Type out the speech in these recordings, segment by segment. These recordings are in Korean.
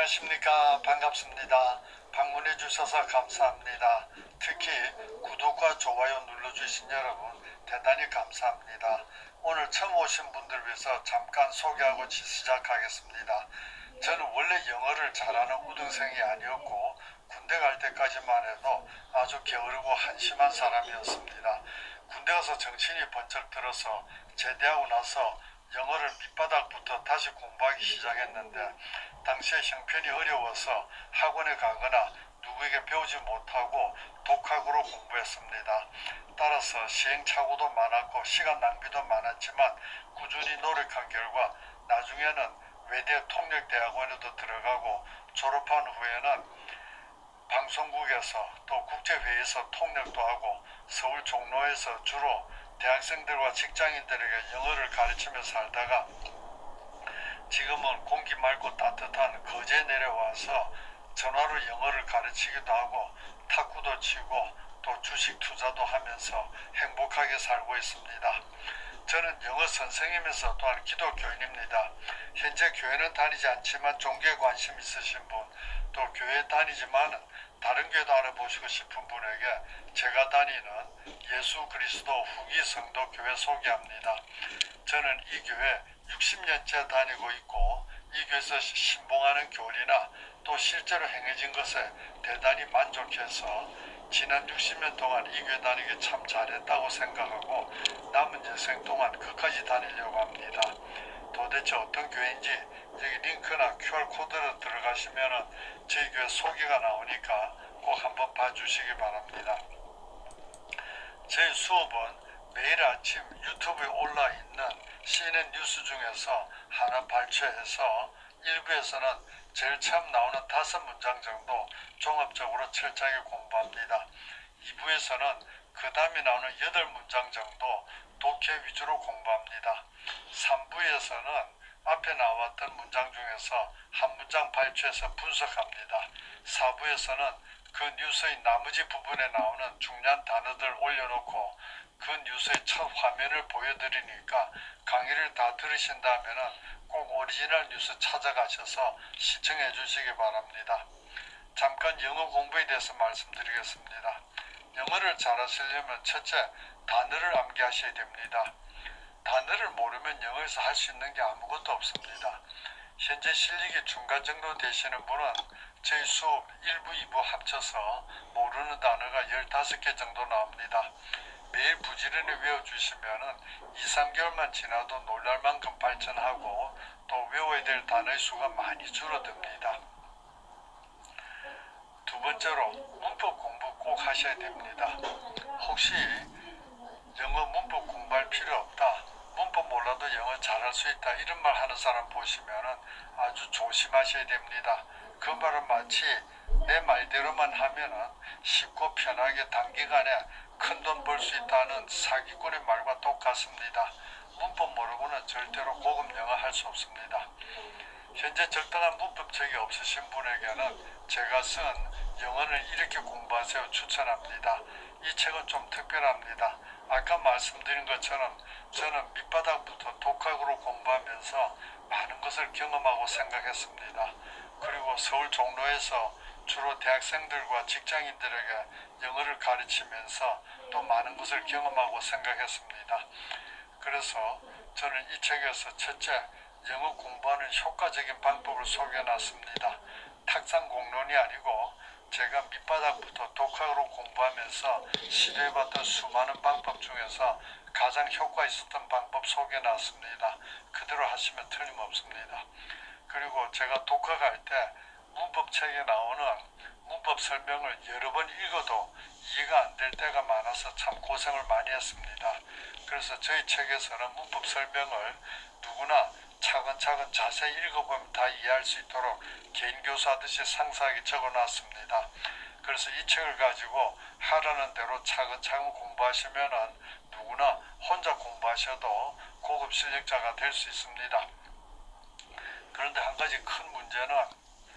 안녕하십니까. 반갑습니다. 방문해 주셔서 감사합니다. 특히 구독과 좋아요 눌러주신 여러분 대단히 감사합니다. 오늘 처음 오신 분들 위해서 잠깐 소개하고 시작하겠습니다. 저는 원래 영어를 잘하는 우등생이 아니었고 군대 갈 때까지만 해도 아주 게으르고 한심한 사람이었습니다. 군대 가서 정신이 번쩍 들어서 제대하고 나서 영어를 밑바닥부터 다시 공부하기 시작했는데 당시에 형편이 어려워서 학원에 가거나 누구에게 배우지 못하고 독학으로 공부했습니다. 따라서 시행착오도 많았고 시간 낭비도 많았지만 꾸준히 노력한 결과 나중에는 외대 통역대학원에도 들어가고 졸업한 후에는 방송국에서 또 국제회의에서 통역도 하고 서울 종로에서 주로 대학생들과 직장인들에게 영어를 가르치며 살다가 지금은 공기 맑고 따뜻한 거제에 내려와서 전화로 영어를 가르치기도 하고 탁구도 치고 또 주식 투자도 하면서 행복하게 살고 있습니다. 저는 영어 선생이면서 또한 기독교인입니다. 현재 교회는 다니지 않지만 종교에 관심 있으신 분, 또 교회 다니지만 다른 교회도 알아보시고 싶은 분에게 제가 다니는 예수 그리스도 후기 성도 교회 소개합니다. 저는 이 교회 60년째 다니고 있고 이 교회에서 신봉하는 교리나 또 실제로 행해진 것에 대단히 만족해서 지난 60년 동안 이 교회 다니기 참 잘했다고 생각하고 남은 여생 동안 끝까지 다니려고 합니다. 도대체 어떤 교회인지 여기 링크나 QR코드로 들어가시면 저희 교회 소개가 나오니까 꼭 한번 봐주시기 바랍니다. 저희 수업은 매일 아침 유튜브에 올라있는 CNN 뉴스 중에서 하나 발췌해서 1부에서는 제일 처음 나오는 5문장 정도 종합적으로 철저하게 공부합니다. 2부에서는 그 다음에 나오는 8문장 정도 독해 위주로 공부합니다. 3부에서는 앞에 나왔던 문장 중에서 한 문장 발췌해서 분석합니다. 4부에서는 그 뉴스의 나머지 부분에 나오는 중요한 단어들 올려놓고 그 뉴스의 첫 화면을 보여드리니까 강의를 다 들으신 다음에는 꼭 오리지널 뉴스 찾아가셔서 시청해 주시기 바랍니다. 잠깐 영어 공부에 대해서 말씀드리겠습니다. 영어를 잘하시려면 첫째, 단어를 암기하셔야 됩니다. 단어를 모르면 영어에서 할 수 있는 게 아무것도 없습니다. 현재 실력이 중간 정도 되시는 분은 저희 수업 1부, 2부 합쳐서 모르는 단어가 15개 정도 나옵니다. 매일 부지런히 외워주시면 2-3개월만 지나도 놀랄 만큼 발전하고 또 외워야 될 단어의 수가 많이 줄어듭니다. 두 번째로 문법 공부 꼭 하셔야 됩니다. 혹시 영어 문법 공부할 필요 없다, 문법 몰라도 영어 잘할 수 있다 이런 말 하는 사람 보시면 아주 조심하셔야 됩니다. 그 말은 마치 내 말대로만 하면 쉽고 편하게 단기간에 큰 돈 벌 수 있다는 사기꾼의 말과 똑같습니다. 문법 모르고는 절대로 고급 영어 할 수 없습니다. 현재 적당한 문법책이 없으신 분에게는 제가 쓴 영어를 이렇게 공부하세요 추천합니다. 이 책은 좀 특별합니다. 아까 말씀드린 것처럼 저는 밑바닥부터 독학으로 공부하면서 많은 것을 경험하고 생각했습니다. 그리고 서울 종로에서 주로 대학생들과 직장인들에게 영어를 가르치면서 또 많은 것을 경험하고 생각했습니다. 그래서 저는 이 책에서 첫째, 영어 공부하는 효과적인 방법을 소개해놨습니다. 탁상 공론이 아니고 제가 밑바닥부터 독학으로 공부하면서 시도해봤던 수많은 방법 중에서 가장 효과 있었던 방법 소개해놨습니다. 그대로 하시면 틀림없습니다. 그리고 제가 독학할 때 문법책에 나오는 문법 설명을 여러 번 읽어도 이해가 안 될 때가 많아서 참 고생을 많이 했습니다. 그래서 저희 책에서는 문법 설명을 누구나 차근차근 자세히 읽어보면 다 이해할 수 있도록 개인 교사하듯이 상세하게 적어놨습니다. 그래서 이 책을 가지고 하라는 대로 차근차근 공부하시면 누구나 혼자 공부하셔도 고급 실력자가 될 수 있습니다. 그런데 한 가지 큰 문제는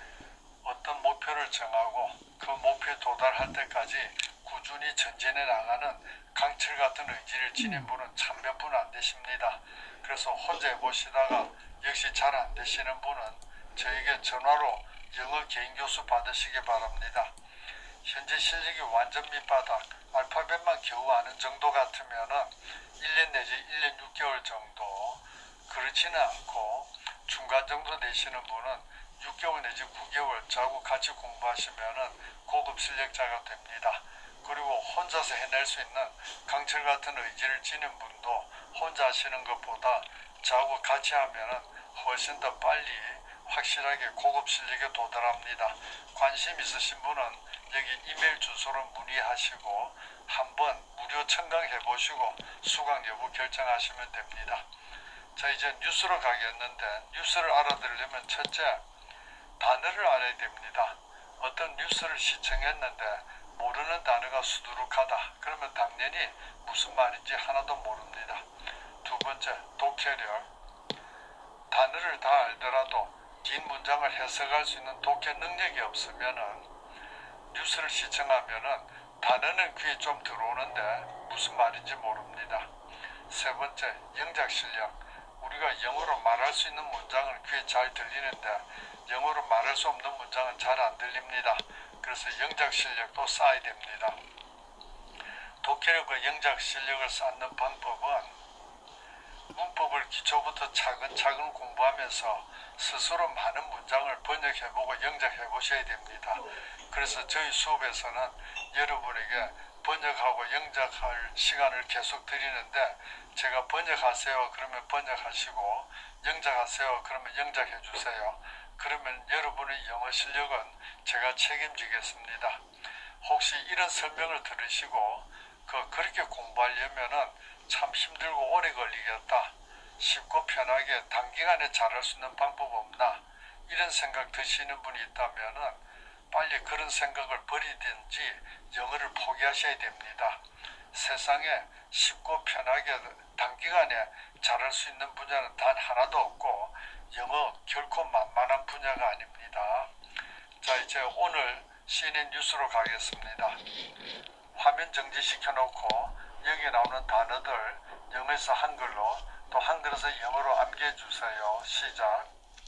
어떤 목표를 정하고 그 목표에 도달할 때까지 꾸준히 전진해 나가는 강철 같은 의지를 지닌 분은 참 몇 분 안 되십니다. 그래서 혼자 해보시다가 역시 잘 안 되시는 분은 저에게 전화로 영어 개인 교수 받으시기 바랍니다. 현재 실력이 완전 밑바닥, 알파벳만 겨우 아는 정도 같으면은 1년 내지 1년 6개월 정도, 그렇지는 않고 중간 정도 되시는 분은 6개월 내지 9개월 저하고 같이 공부하시면은 고급 실력자가 됩니다. 그리고 혼자서 해낼 수 있는 강철 같은 의지를 지닌 분도 혼자 하시는 것보다 저하고 같이 하면은 훨씬 더 빨리 확실하게 고급 실력에 도달합니다. 관심 있으신 분은 여기 이메일 주소로 문의하시고 한번 무료 청강해 보시고 수강 여부 결정하시면 됩니다. 자, 이제 뉴스로 가겠는데, 뉴스를 알아들으려면 첫째, 단어를 알아야 됩니다. 어떤 뉴스를 시청했는데 모르는 단어가 수두룩하다. 그러면 당연히 무슨 말인지 하나도 모릅니다. 두 번째, 독해력. 단어를 다 알더라도 긴 문장을 해석할 수 있는 독해 능력이 없으면은 뉴스를 시청하면은 단어는 귀에 좀 들어오는데 무슨 말인지 모릅니다. 세 번째, 영작 실력. 우리가 영어로 말할 수 있는 문장은 귀에 잘 들리는데 영어로 말할 수 없는 문장은 잘 안 들립니다. 그래서 영작 실력도 쌓아야 됩니다. 독해력과 영작 실력을 쌓는 방법은 문법을 기초부터 차근차근 공부하면서 스스로 많은 문장을 번역해보고 영작해보셔야 됩니다. 그래서 저희 수업에서는 여러분에게 번역하고 영작할 시간을 계속 드리는데, 제가 번역하세요 그러면 번역하시고 영작하세요 그러면 영작해주세요. 그러면 여러분의 영어 실력은 제가 책임지겠습니다. 혹시 이런 설명을 들으시고 그렇게 공부하려면은 참 힘들고 오래 걸리겠다, 쉽고 편하게 단기간에 잘할 수 있는 방법 없나, 이런 생각 드시는 분이 있다면은 빨리 그런 생각을 버리든지 영어를 포기하셔야 됩니다. 세상에 쉽고 편하게 단기간에 잘할 수 있는 분야는 단 하나도 없고 영어 결코 만만한 분야가 아닙니다. 자, 이제 오늘 CNN 뉴스로 가겠습니다. 화면 정지시켜 놓고 여기 나오는 단어들 영어에서 한글로 또 한글에서 영어로 암기해 주세요. 시작.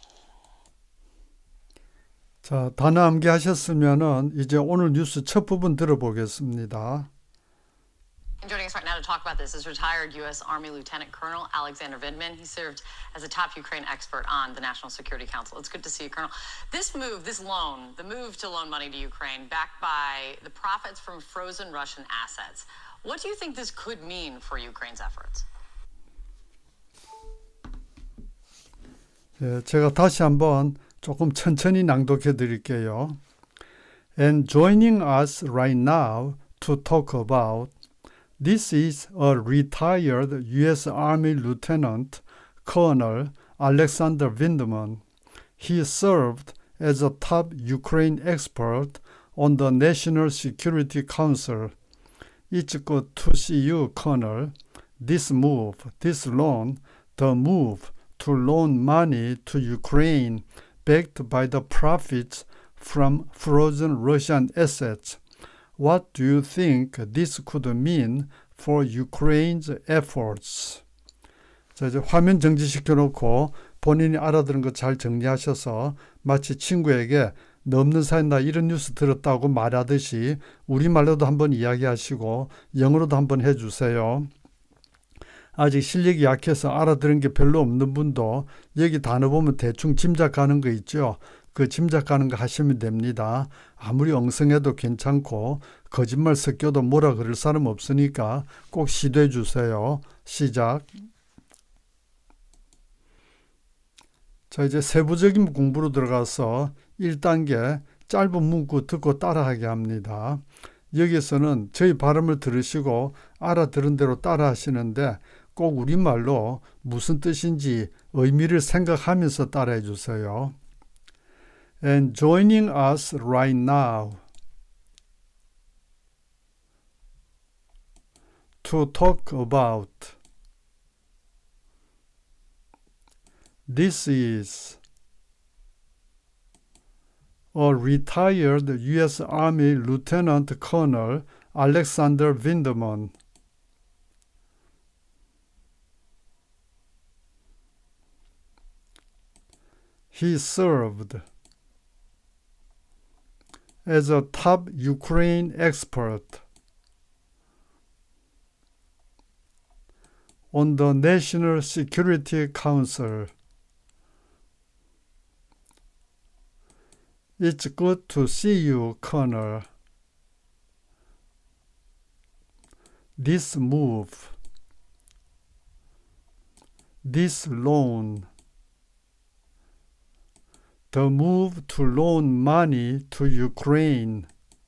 자, 단어 암기하셨으면은 이제 오늘 뉴스 첫 부분 들어보겠습니다. Joining us right now to talk about this is retired U.S. Army Lieutenant Colonel Alexander Vindman. He served as a top Ukraine expert on the National Security Council. It's good to see you, Colonel. This move, this loan, the move to loan money to Ukraine, backed by the profits from frozen Russian assets. What do you think this could mean for Ukraine's efforts? 예, 제가 다시 한번 조금 천천히 낭독해 드릴게요. And joining us right now to talk about this is a retired U.S. Army Lieutenant Colonel Alexander Vindman. He served as a top Ukraine expert on the National Security Council. It's good to see you, Colonel. This move, this loan, the move to loan money to Ukraine backed by the profits from frozen Russian assets. What do you think this could mean for Ukraine's efforts? 자, 이제 화면 정지시켜 놓고 본인이 알아들은 거 잘 정리하셔서 마치 친구에게 너 없는 사이 나 이런 뉴스 들었다고 말하듯이 우리말로도 한번 이야기하시고 영어로도 한번 해주세요. 아직 실력이 약해서 알아들은 게 별로 없는 분도 여기 단어 보면 대충 짐작가는 거 있죠. 그 짐작가는 거 하시면 됩니다. 아무리 엉성해도 괜찮고 거짓말 섞여도 뭐라 그럴 사람 없으니까 꼭 시도해 주세요. 시작. 자, 이제 세부적인 공부로 들어가서 1단계 짧은 문구 듣고 따라하게 합니다. 여기서는 저희 발음을 들으시고 알아들은 대로 따라 하시는데 꼭 우리말로 무슨 뜻인지 의미를 생각하면서 따라해 주세요. And joining us right now to talk about this is a retired U.S. Army Lieutenant Colonel Alexander Vindman. He served as a top Ukraine expert on the National Security Council. It's good to see you, Colonel. This move, this loan, the move to loan money to Ukraine,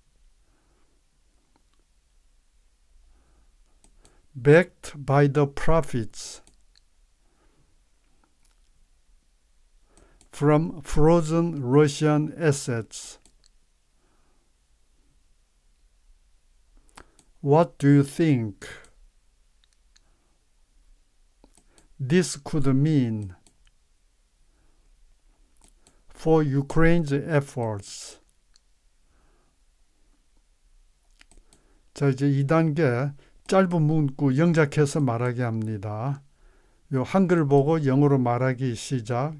backed by the profits from frozen Russian assets. What do you think this could mean for Ukraine's efforts? 자, 이제 2단계 짧은 문구 영작해서 말하게 합니다. 요 한글 보고 영어로 말하기 시작.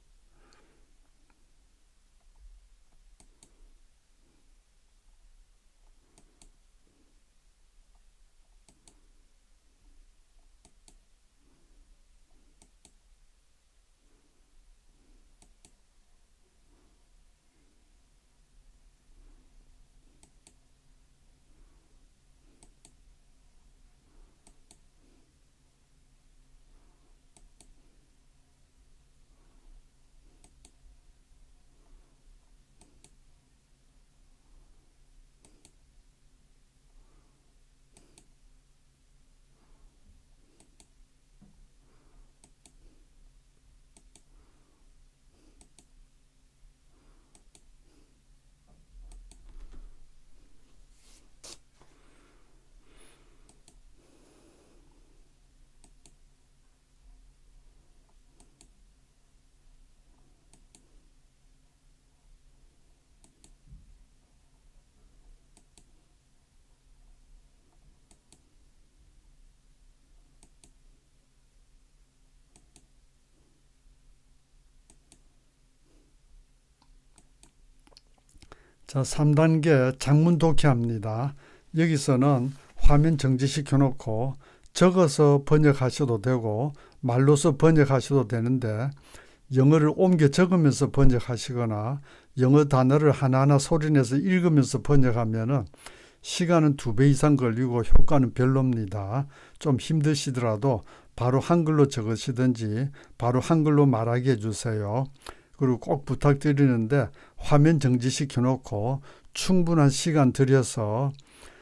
자, 3단계 장문 독해합니다. 여기서는 화면 정지시켜 놓고 적어서 번역하셔도 되고 말로서 번역하셔도 되는데 영어를 옮겨 적으면서 번역하시거나 영어 단어를 하나하나 소리내서 읽으면서 번역하면은 시간은 2배 이상 걸리고 효과는 별로입니다. 좀 힘드시더라도 바로 한글로 적으시든지 바로 한글로 말하게 해주세요. 그리고 꼭 부탁드리는데 화면 정지시켜 놓고 충분한 시간 들여서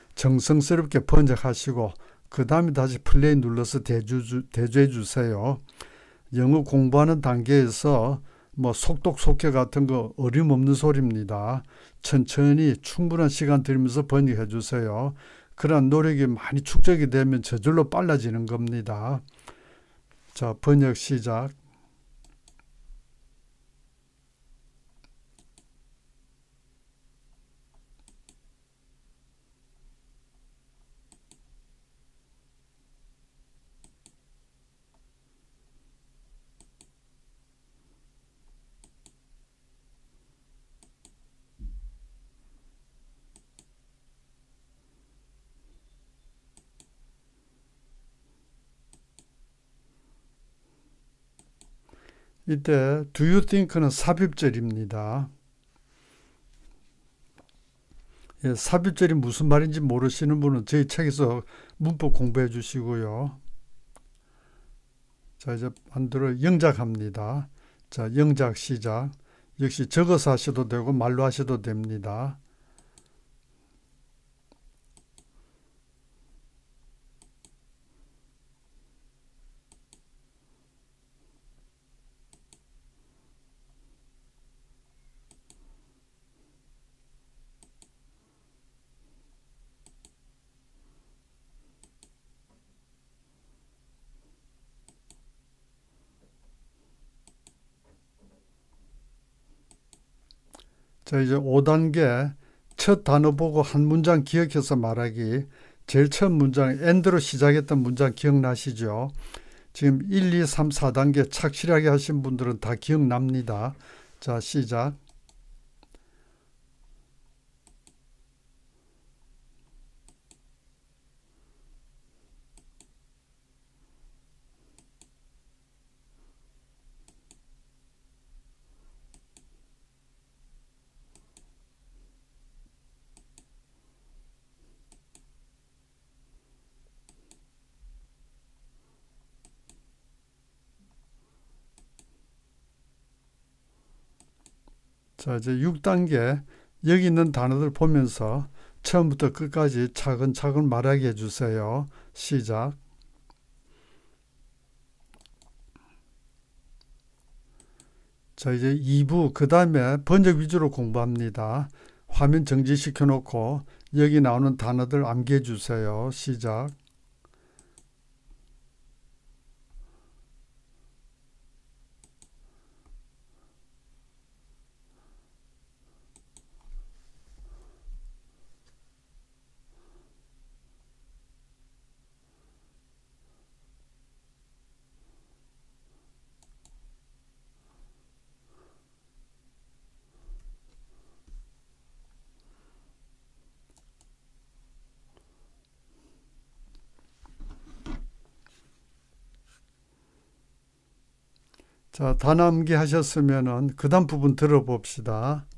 정성스럽게 번역하시고 그 다음에 다시 플레이 눌러서 대조해 주세요. 영어 공부하는 단계에서 뭐 속독속해 같은 거 어림없는 소리입니다. 천천히 충분한 시간 들이면서 번역해 주세요. 그런 노력이 많이 축적이 되면 저절로 빨라지는 겁니다. 자, 번역 시작. 이때 do you think는 삽입절입니다. 예, 삽입절이 무슨 말인지 모르시는 분은 저희 책에서 문법 공부해 주시고요. 자, 이제 반대로 영작합니다. 자, 영작 시작. 역시 적어서 하셔도 되고 말로 하셔도 됩니다. 자, 이제 5단계 첫 단어 보고 한 문장 기억해서 말하기. 제일 첫 문장 end로 시작했던 문장 기억나시죠? 지금 1, 2, 3, 4단계 착실하게 하신 분들은 다 기억납니다. 자, 시작. 자, 이제 6단계 여기 있는 단어들 보면서 처음부터 끝까지 차근차근 말하게 해주세요. 시작. 자, 이제 2부 그 다음에 번역 위주로 공부합니다. 화면 정지시켜 놓고 여기 나오는 단어들 암기해 주세요. 시작. 자, 단어 암기하셨으면은 그 다음 부분 들어봅시다.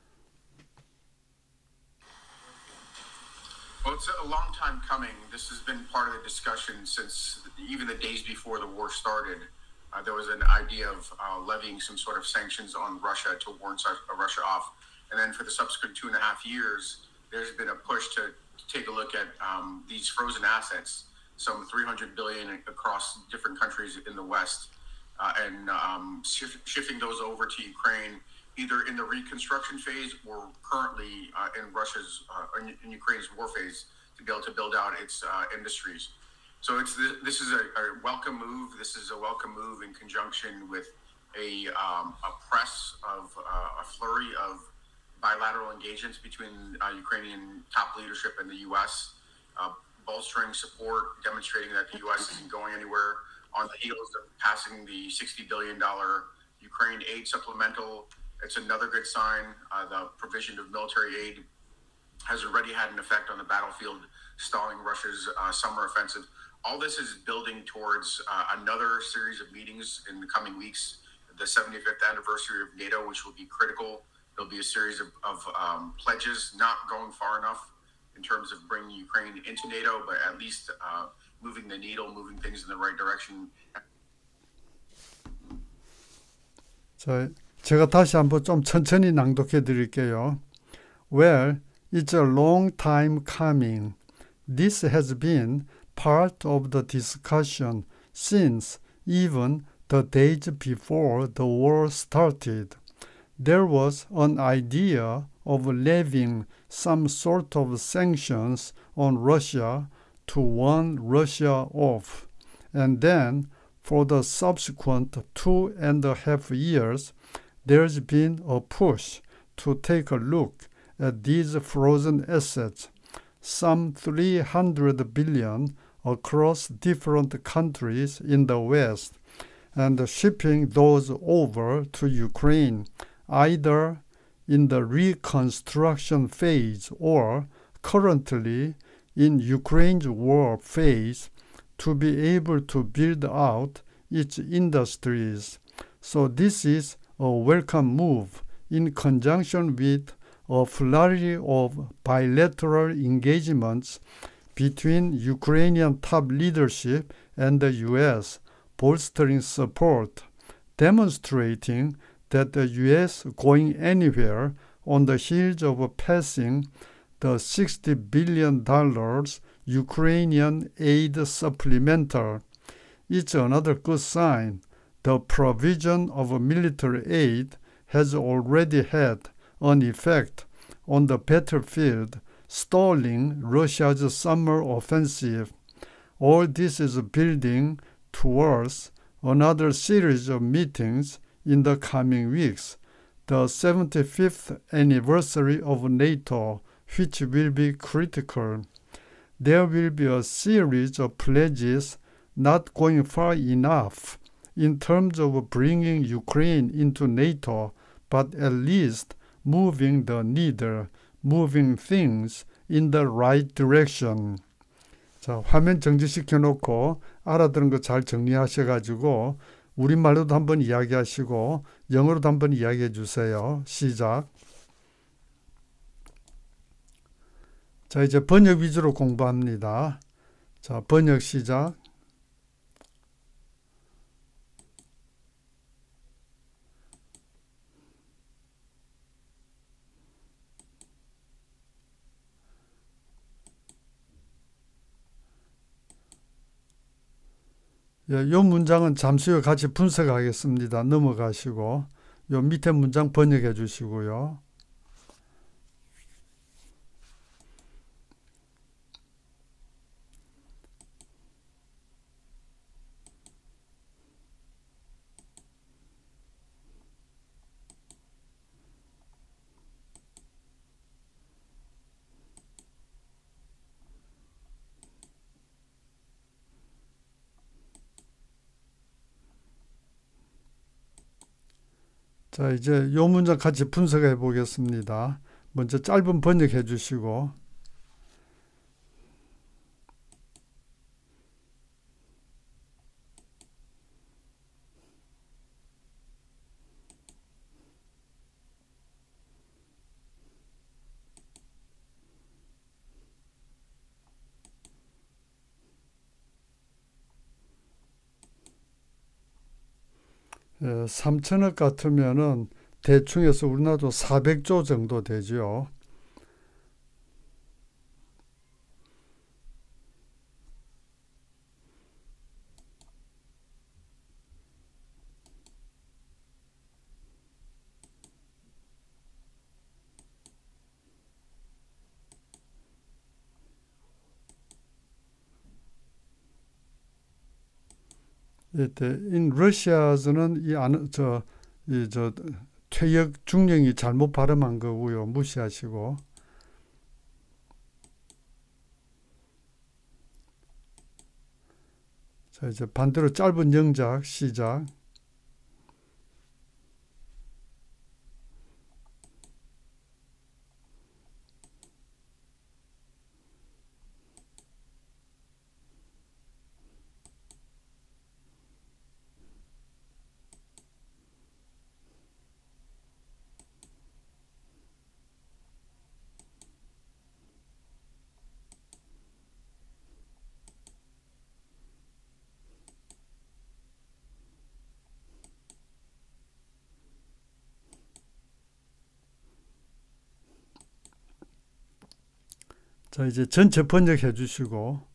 Well, it's a long time coming. This has been part of the discussion since even the days before the war started. There was an idea of levying some sort of sanctions on Russia to warn Russia off. And then for the subsequent 2.5 years, there's been a push to take a look at these frozen assets, some $300 billion across different countries in the West, and shifting those over to Ukraine, either in the reconstruction phase or currently in in Ukraine's war phase, to be able to build out its industries. So this is a welcome move. This is a welcome move in conjunction with a flurry of bilateral engagements between Ukrainian top leadership and the U.S., bolstering support, demonstrating that the U.S. isn't going anywhere. On the heels of passing the $60 billion Ukraine aid supplemental, it's another good sign. The provision of military aid has already had an effect on the battlefield, stalling Russia's summer offensive. All this is building towards another series of meetings in the coming weeks, the 75th anniversary of NATO, which will be critical. There'll be a series of pledges, not going far enough in terms of bringing Ukraine into NATO, but at least moving the needle, moving things in the right direction. 자, 제가 다시 한번 좀 천천히 낭독해 드릴게요. Well, it's a long time coming. This has been part of the discussion since even the days before the war started. There was an idea of levying some sort of sanctions on Russia to warn Russia off. And then, for the subsequent 2.5 years, there's been a push to take a look at these frozen assets, some $300 billion across different countries in the West, and shipping those over to Ukraine, either in the reconstruction phase or currently in Ukraine's war phase, to be able to build out its industries. So this is a welcome move in conjunction with a flurry of bilateral engagements between Ukrainian top leadership and the U.S., bolstering support, demonstrating that the U.S. going anywhere on the heels of passing the $60 billion Ukrainian aid supplemental. It's another good sign. The provision of military aid has already had an effect on the battlefield, stalling Russia's summer offensive. All this is building towards another series of meetings in the coming weeks, the 75th anniversary of NATO, which will be critical. There will be a series of pledges not going far enough in terms of bringing Ukraine into NATO, but at least moving the needle, moving things in the right direction. 자, 화면 정지시켜 놓고 알아들은 거 잘 정리하셔가지고 우리말로도 한번 이야기하시고 영어로도 한번 이야기해 주세요. 시작. 자, 이제 번역 위주로 공부합니다. 자, 번역 시작. 예, 요 문장은 잠시 후에 같이 분석하겠습니다. 넘어가시고 요 밑에 문장 번역해 주시고요. 자, 이제 요 문장 같이 분석해 보겠습니다. 먼저 짧은 번역해 주시고 예, 3천억 같으면은 대충 해서 우리나라도 400조 정도 되죠. 이때 in Russia는 이 퇴역 중령이 잘못 발음한 거고요. 무시하시고. 자, 이제 반대로 짧은 영작 시작. 자, 이제 전체 번역해 주시고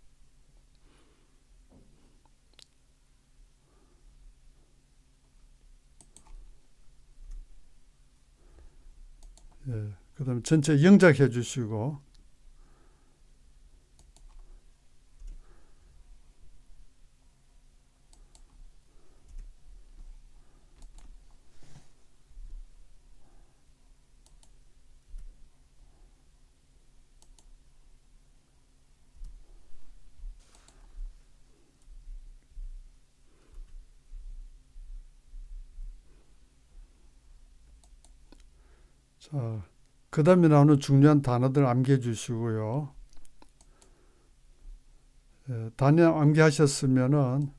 예, 그 다음에 전체 영작해 주시고 자, 그 다음에 나오는 중요한 단어들 암기해 주시고요. 예, 단어 암기하셨으면은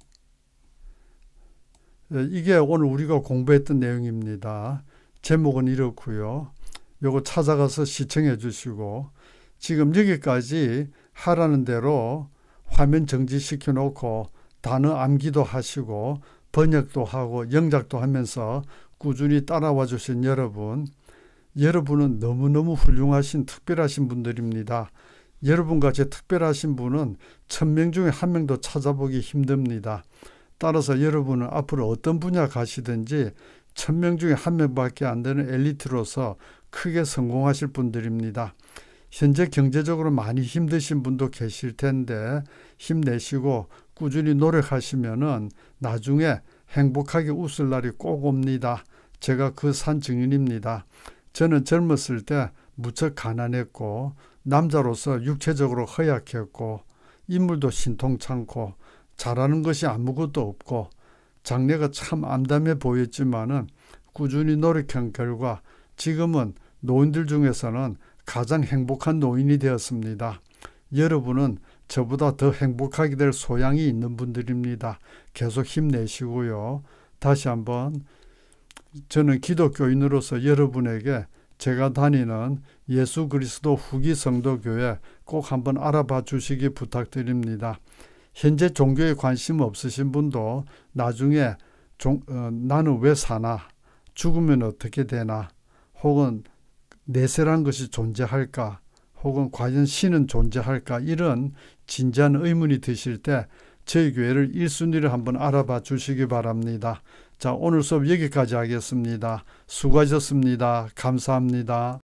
예, 이게 오늘 우리가 공부했던 내용입니다. 제목은 이렇고요. 요거 찾아가서 시청해 주시고 지금 여기까지 하라는 대로 화면 정지시켜 놓고 단어 암기도 하시고 번역도 하고 영작도 하면서 꾸준히 따라와 주신 여러분은 너무너무 훌륭하신 특별하신 분들입니다. 여러분같이 특별하신 분은 1000명 중에 1명도 찾아보기 힘듭니다. 따라서 여러분은 앞으로 어떤 분야 가시든지 1000명 중에 1명밖에 안 되는 엘리트로서 크게 성공하실 분들입니다. 현재 경제적으로 많이 힘드신 분도 계실 텐데 힘내시고 꾸준히 노력하시면은 나중에 행복하게 웃을 날이 꼭 옵니다. 제가 그 산 증인입니다. 저는 젊었을 때 무척 가난했고 남자로서 육체적으로 허약했고 인물도 신통찮고 잘하는 것이 아무것도 없고 장래가 참 암담해 보였지만은 꾸준히 노력한 결과 지금은 노인들 중에서는 가장 행복한 노인이 되었습니다. 여러분은 저보다 더 행복하게 될 소양이 있는 분들입니다. 계속 힘내시고요. 다시 한번 저는 기독교인으로서 여러분에게 제가 다니는 예수 그리스도 후기 성도교회 꼭 한번 알아봐 주시기 부탁드립니다. 현재 종교에 관심 없으신 분도 나중에 나는 왜 사나? 죽으면 어떻게 되나? 혹은 내세란 것이 존재할까? 혹은 과연 신은 존재할까? 이런 진지한 의문이 드실 때 저희 교회를 1순위를 한번 알아봐 주시기 바랍니다. 자, 오늘 수업 여기까지 하겠습니다. 수고하셨습니다. 감사합니다.